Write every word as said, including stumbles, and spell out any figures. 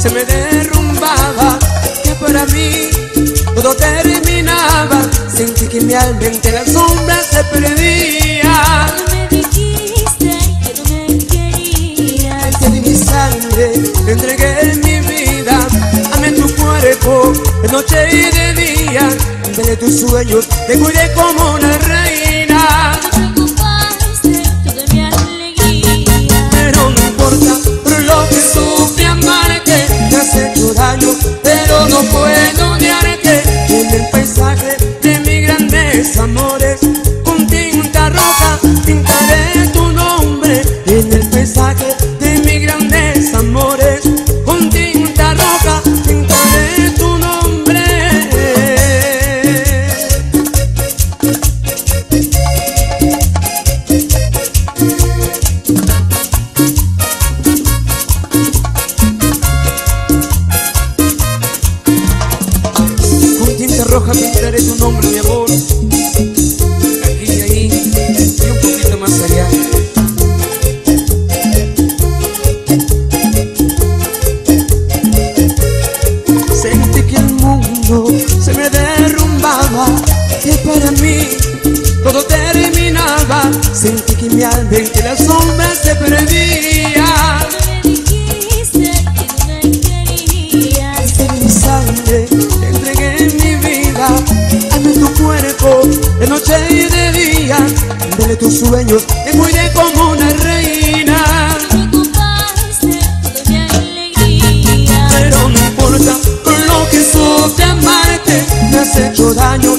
se me derrumbaba, que para mí todo terminaba. Sentí que mi alma entre las sombras se perdía. Me dijiste que no me querías. Te di mi sangre, te entregué mi vida. Amé tu cuerpo de noche y de día. De tus sueños te cuidé como una reina. Tú ocupaste toda mi alegría. Pero no importa por lo que sufrí amarte. Me has hecho daño, pero no puedo odiarte. En el paisaje de mis grandes amores, con tinta roja pintaré tu nombre. En el paisaje de mis grandes amores, con tinta roja pintaré tu nombre. Con tinta roja pintaré tu nombre, mi amor. Aquí y ahí y un poquito más allá. Sentí que el mundo se me derrumbaba, que para mí todo terminaba. Sentí que mi alma entre las sombras se perdía. Me dijiste que no me querías. Te di mi sangre, te entregué mi vida. Amé tu cuerpo de noche y de día. De tus sueños te cuidé como una reina. Tú ocupaste toda mi alegría. Pero no importa por lo que sufrí amarte. Me has hecho daño,